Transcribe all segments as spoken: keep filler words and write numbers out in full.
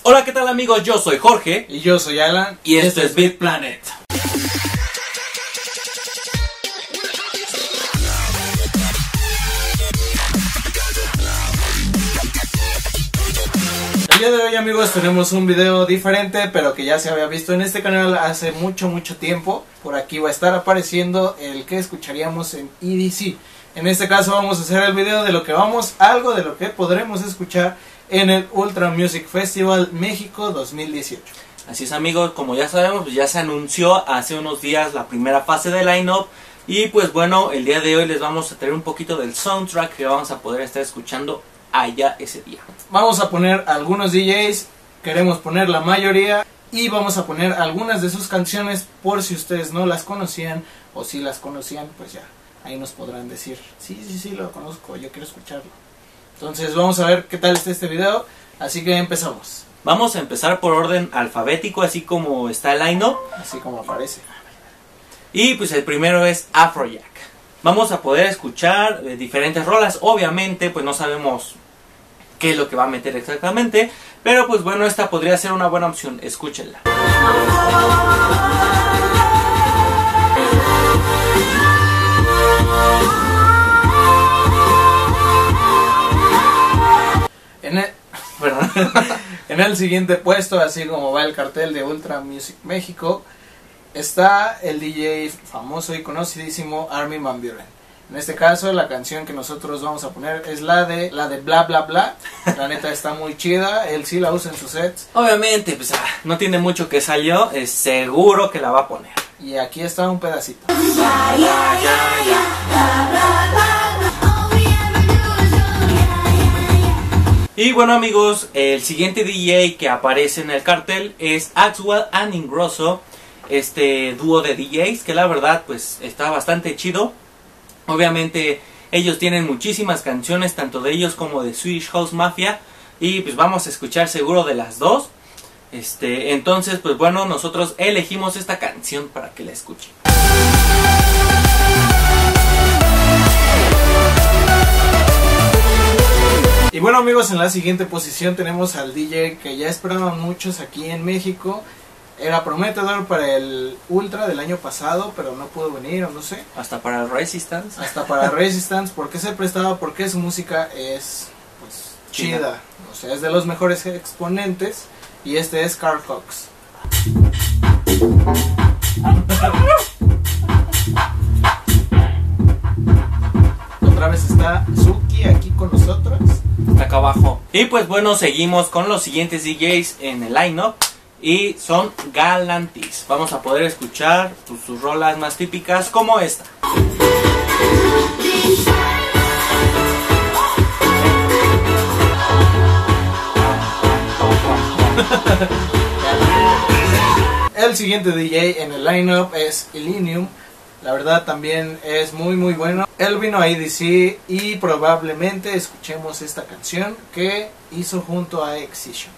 Hola, ¿qué tal amigos? Yo soy Jorge. Y yo soy Alan. Y esto es Beat Planet. El día de hoy, amigos, tenemos un video diferente, pero que ya se había visto en este canal hace mucho, mucho tiempo. Por aquí va a estar apareciendo el que escucharíamos en E D C. En este caso vamos a hacer el video de lo que vamos, algo de lo que podremos escuchar en el Ultra Music Festival México dos mil dieciocho. Así es amigos, como ya sabemos, pues ya se anunció hace unos días la primera fase de line-up. Y pues bueno, el día de hoy les vamos a traer un poquito del soundtrack que vamos a poder estar escuchando allá ese día. Vamos a poner algunos D Js, queremos poner la mayoría, y vamos a poner algunas de sus canciones por si ustedes no las conocían, o si las conocían, pues ya, ahí nos podrán decir, sí, sí, sí, lo conozco, yo quiero escucharlo. Entonces vamos a ver qué tal está este video, así que empezamos. Vamos a empezar por orden alfabético, así como está el line-up. Así como aparece. Y pues el primero es Afrojack. Vamos a poder escuchar eh, diferentes rolas. Obviamente pues no sabemos qué es lo que va a meter exactamente, pero pues bueno, esta podría ser una buena opción. Escúchenla. En el, perdón, en el siguiente puesto, así como va el cartel de Ultra Music México, está el D J famoso y conocidísimo Armin van Buuren. En este caso, la canción que nosotros vamos a poner es la de la de Bla Bla Bla. La neta está muy chida, él sí la usa en sus sets. Obviamente, pues ah, no tiene mucho que salió, es seguro que la va a poner. Y aquí está un pedacito. Y bueno amigos, el siguiente D J que aparece en el cartel es Axwell and Ingrosso, este dúo de D Js que la verdad pues está bastante chido. Obviamente ellos tienen muchísimas canciones, tanto de ellos como de Swedish House Mafia, y pues vamos a escuchar seguro de las dos. Este, entonces pues bueno, nosotros elegimos esta canción para que la escuchen. Y bueno amigos, en la siguiente posición tenemos al D J que ya esperaban muchos aquí en México. Era prometedor para el Ultra del año pasado, pero no pudo venir, o no sé. Hasta para Resistance. Hasta para Resistance, porque se prestaba, porque su música es pues chida. chida. O sea, es de los mejores exponentes. Y este es Carl Cox. Otra vez está Suki aquí con nosotros. Está acá abajo. Y pues bueno, seguimos con los siguientes D Js en el line-up. Y son Galantis. Vamos a poder escuchar sus, sus rolas más típicas como esta. El siguiente D J en el lineup es Illenium. La verdad también es muy muy bueno. Él vino a E D C y probablemente escuchemos esta canción que hizo junto a Excision.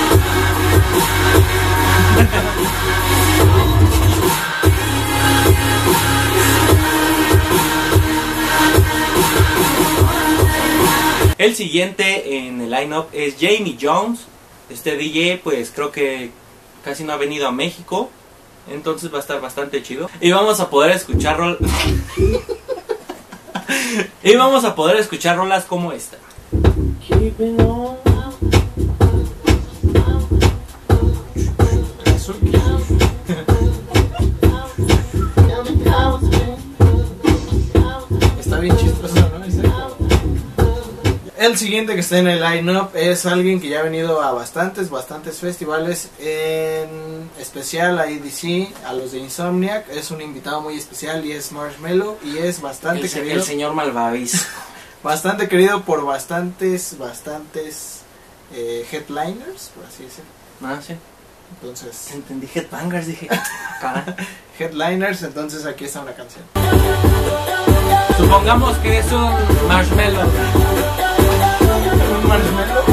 El siguiente en el lineup es Jamie Jones. Este D J pues creo que casi no ha venido a México, entonces va a estar bastante chido. Y vamos a poder escuchar rol... y vamos a poder escuchar rolas como esta. Está bien chistoso, ¿no? El siguiente que está en el line-up es alguien que ya ha venido a bastantes, bastantes festivales, en especial a E D C, a los de Insomniac. Es un invitado muy especial y es Marshmello, y es bastante el, querido. El señor Malvavis. Bastante querido por bastantes, bastantes eh, headliners, por así decirlo. Ah, sí. Entonces... Entendí headbangers, dije... Headliners, entonces aquí está una canción. Supongamos que es un Marshmello. ¿Un Marshmello?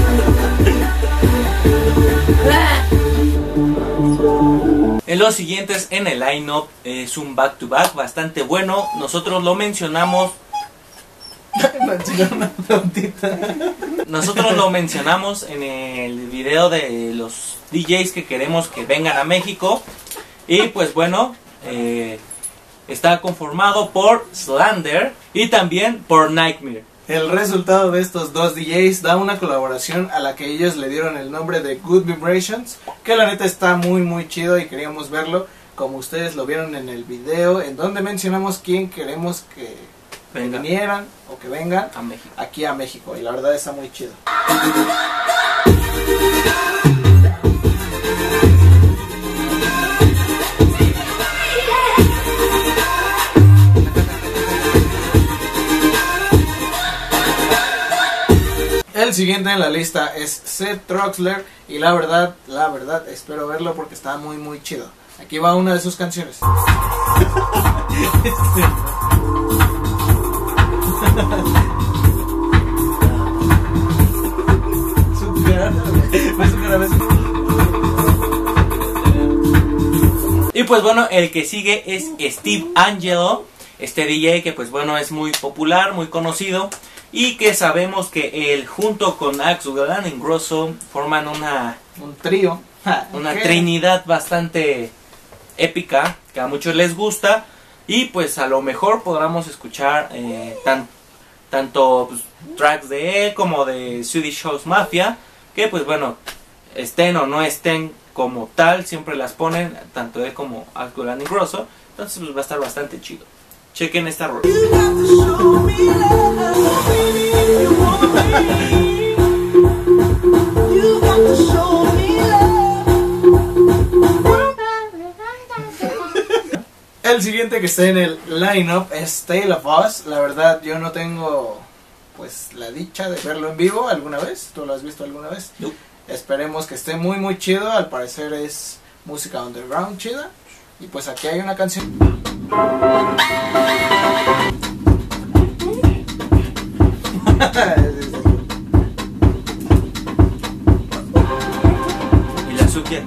En los siguientes en el line-up es un back to back bastante bueno. Nosotros lo mencionamos una tontita. Nosotros lo mencionamos en el video de los D Js que queremos que vengan a México. Y pues bueno, eh, está conformado por Slander y también por Nightmare. El resultado de estos dos D Js da una colaboración a la que ellos le dieron el nombre de Good Vibrations, que la neta está muy muy chido y queríamos verlo, como ustedes lo vieron en el video, en donde mencionamos quién queremos que Venga. vinieran o que vengan A México. aquí a México, y la verdad está muy chido. El siguiente en la lista es Seth Troxler, y la verdad, la verdad, espero verlo porque está muy muy chido. Aquí va una de sus canciones. Y pues bueno, el que sigue es Steve Angelo, este D J que pues bueno es muy popular, muy conocido, y que sabemos que él junto con Axwell Ingrosso forman una, Un trío. una ¿Qué? trinidad bastante épica que a muchos les gusta, y pues a lo mejor podamos escuchar eh, tan, tanto pues, tracks de él como de Swedish House Mafia, que pues bueno, estén o no estén como tal, siempre las ponen, tanto él como Axwell Ingrosso, entonces pues va a estar bastante chido. Chequen esta rola. El siguiente que está en el lineup es Tale of Us. La verdad yo no tengo pues la dicha de verlo en vivo alguna vez. ¿Tú lo has visto alguna vez? No. Esperemos que esté muy muy chido. Al parecer es música underground chida. Y pues aquí hay una canción. Y la Sukia.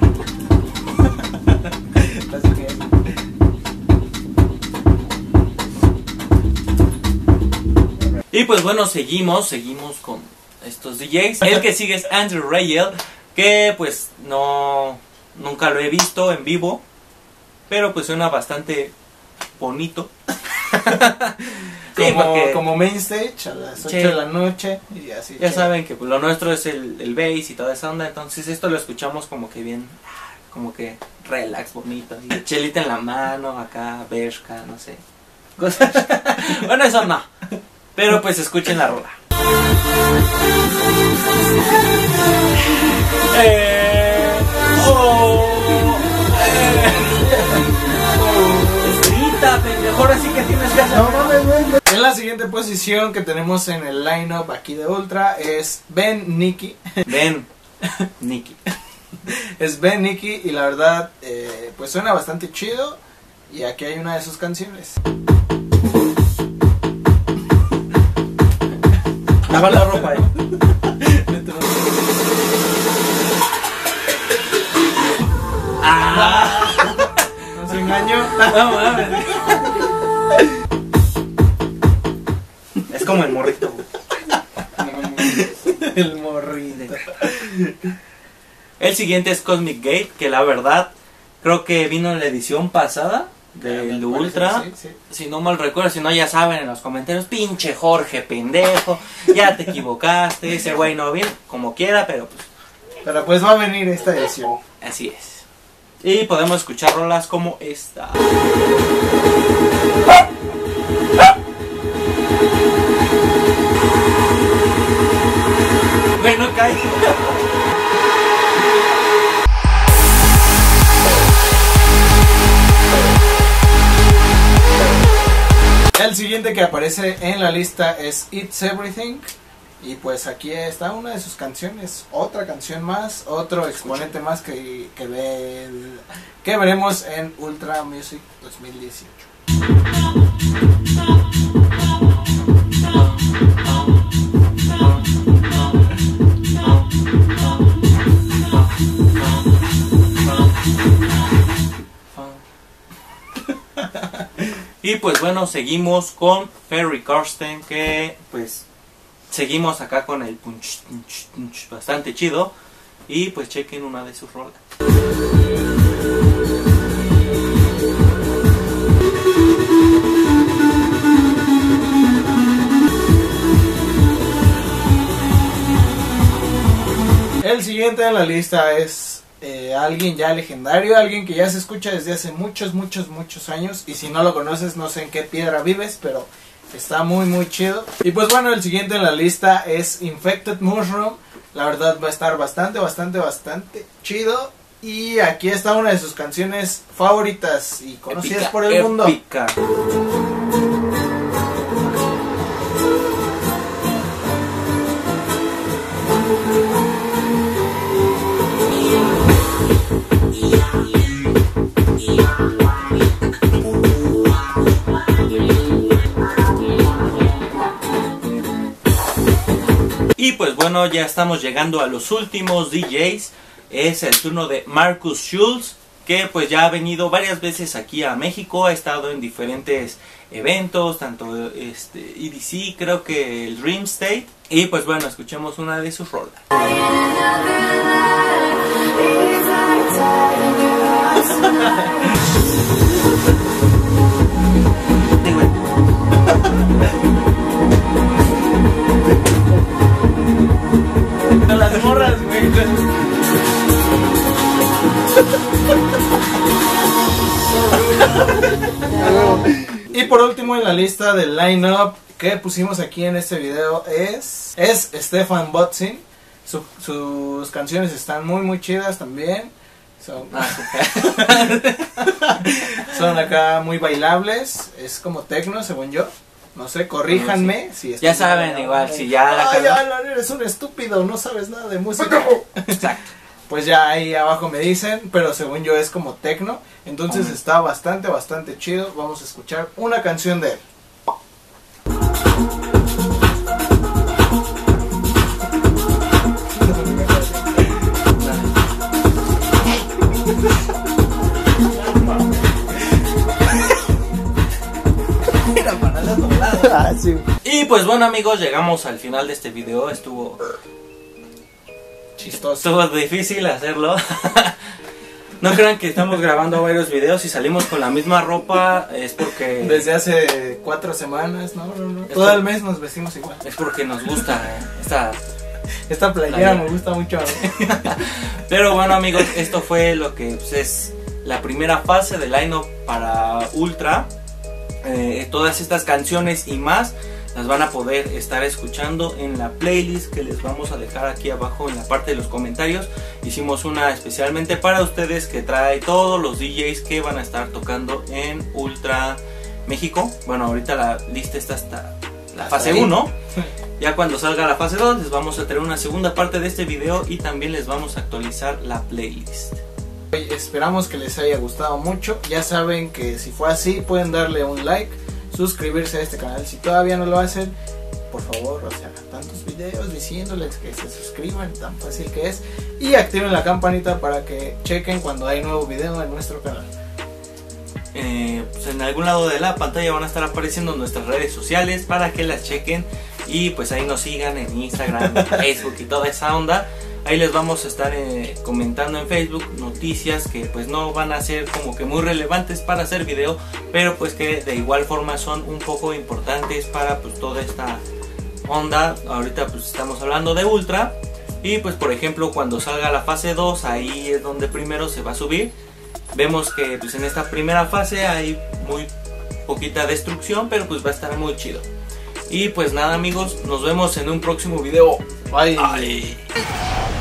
Y pues bueno, seguimos, seguimos con estos D Js. El que sigue es Andrew Rayel, que pues no, nunca lo he visto en vivo, pero pues suena bastante bonito. Sí, como, porque como main stage a las ocho Sí. de la noche y así. ya chido. saben que pues, lo nuestro es el, el bass y toda esa onda, entonces esto lo escuchamos como que bien, como que relax, bonito, y chelita en la mano, acá, Bershka, no sé. Cosas. Bueno, eso no. Pero pues escuchen la rola. Eh, oh, eh, oh, grita, pendejo, ahora sí que tienes que hacer. No mames, güey. En la siguiente posición que tenemos en el lineup aquí de Ultra es Ben Nicky. Ven, Nicky. Es Ben Nicky y la verdad eh, pues suena bastante chido. Y aquí hay una de sus canciones. Lavar la ropa, eh. Ah, Nos engañó. no mames. Es como el morrito. El morrito. El siguiente es Cosmic Gate, que la verdad creo que vino en la edición pasada del Ultra. Sí, sí. Si no mal recuerdo, si no ya saben en los comentarios, pinche Jorge, pendejo, ya te equivocaste, ese güey no viene, como quiera, pero pues Pero pues va a venir esta edición. así es. Y podemos escuchar rolas como esta. Bueno, cae. El siguiente que aparece en la lista es It's Everything. Y pues aquí está una de sus canciones, otra canción más, otro exponente más que, que, ve, que veremos en Ultra Music dos mil dieciocho. Y pues bueno, seguimos con Ferry Corsten, que pues seguimos acá con el punch, punch, punch, bastante chido. Y pues chequen una de sus rolas. El siguiente en la lista es eh, alguien ya legendario, alguien que ya se escucha desde hace muchos, muchos, muchos años. Y si no lo conoces, no sé en qué piedra vives, pero está muy, muy chido. Y pues bueno, el siguiente en la lista es Infected Mushroom. La verdad va a estar bastante, bastante, bastante chido. Y aquí está una de sus canciones favoritas y conocidas épica, por el mundo. Épica. Y pues bueno, ya estamos llegando a los últimos D Js. Es el turno de Marcus Schulz, que pues ya ha venido varias veces aquí a México. Ha estado en diferentes eventos, tanto este E D C, creo que el Dream State. Y pues bueno, escuchemos una de sus rolas. Las morras, güey. Y por último en la lista del line-up que pusimos aquí en este video es es Stefan Botzin. Su, sus canciones están muy muy chidas también. Son, son acá muy bailables. Es como techno según yo. No sé, corríjanme. No, sí. Si ya saben, igual, si ya la Ay, ya, eres un estúpido, no sabes nada de música. Exacto. Pues ya ahí abajo me dicen, pero según yo es como techno. Entonces oh, está bastante, bastante chido. Vamos a escuchar una canción de él. Ah, sí. Y pues bueno amigos, llegamos al final de este video. Estuvo chistoso, estuvo difícil hacerlo. No crean que estamos grabando varios videos y salimos con la misma ropa. Es porque desde hace cuatro semanas, no, no, no. Todo el mes nos vestimos igual. Es porque nos gusta eh, esta esta playera, me gusta mucho. Pero bueno amigos, esto fue lo que pues, es la primera fase del line-up para Ultra. Eh, todas estas canciones y más las van a poder estar escuchando en la playlist que les vamos a dejar aquí abajo en la parte de los comentarios. Hicimos una especialmente para ustedes que trae todos los D Js que van a estar tocando en Ultra México. Bueno, ahorita la lista está hasta la fase uno. Ya cuando salga la fase dos les vamos a traer una segunda parte de este video y también les vamos a actualizar la playlist. Esperamos que les haya gustado mucho. Ya saben que si fue así pueden darle un like, suscribirse a este canal si todavía no lo hacen. Por favor, o sea, tantos videos diciéndoles que se suscriban, tan fácil que es. Y activen la campanita para que chequen cuando hay nuevo video en nuestro canal. Eh, pues en algún lado de la pantalla van a estar apareciendo nuestras redes sociales para que las chequen. Y pues ahí nos sigan en Instagram, en Facebook y toda esa onda. Ahí les vamos a estar eh, comentando en Facebook noticias que pues no van a ser como que muy relevantes para hacer video, pero pues que de igual forma son un poco importantes para pues toda esta onda. Ahorita pues estamos hablando de Ultra y pues por ejemplo cuando salga la fase dos ahí es donde primero se va a subir. Vemos que pues en esta primera fase hay muy poquita destrucción, pero pues va a estar muy chido. Y pues nada amigos, nos vemos en un próximo video. Bye. Bye.